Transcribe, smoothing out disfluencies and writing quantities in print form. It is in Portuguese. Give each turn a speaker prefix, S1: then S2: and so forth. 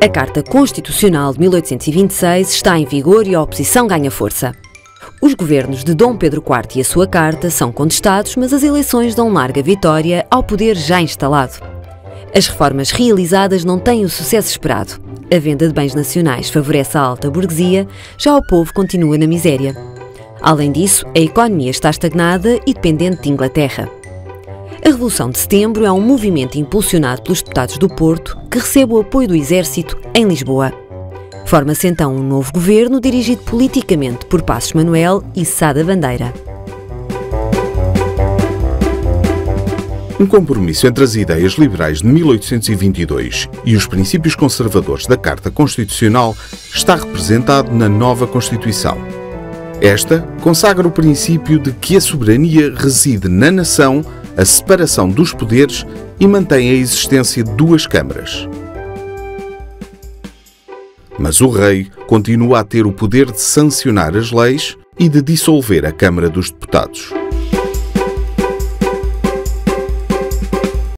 S1: A Carta Constitucional de 1826 está em vigor e a oposição ganha força. Os governos de Dom Pedro IV e a sua Carta são contestados, mas as eleições dão larga vitória ao poder já instalado. As reformas realizadas não têm o sucesso esperado. A venda de bens nacionais favorece a alta burguesia, já o povo continua na miséria. Além disso, a economia está estagnada e dependente de Inglaterra. A Revolução de Setembro é um movimento impulsionado pelos deputados do Porto que recebe o apoio do Exército em Lisboa. Forma-se então um novo governo dirigido politicamente por Passos Manuel e Sá da Bandeira.
S2: Um compromisso entre as ideias liberais de 1822 e os princípios conservadores da Carta Constitucional está representado na nova Constituição. Esta consagra o princípio de que a soberania reside na nação, a separação dos poderes e mantém a existência de duas câmaras. Mas o rei continua a ter o poder de sancionar as leis e de dissolver a Câmara dos Deputados.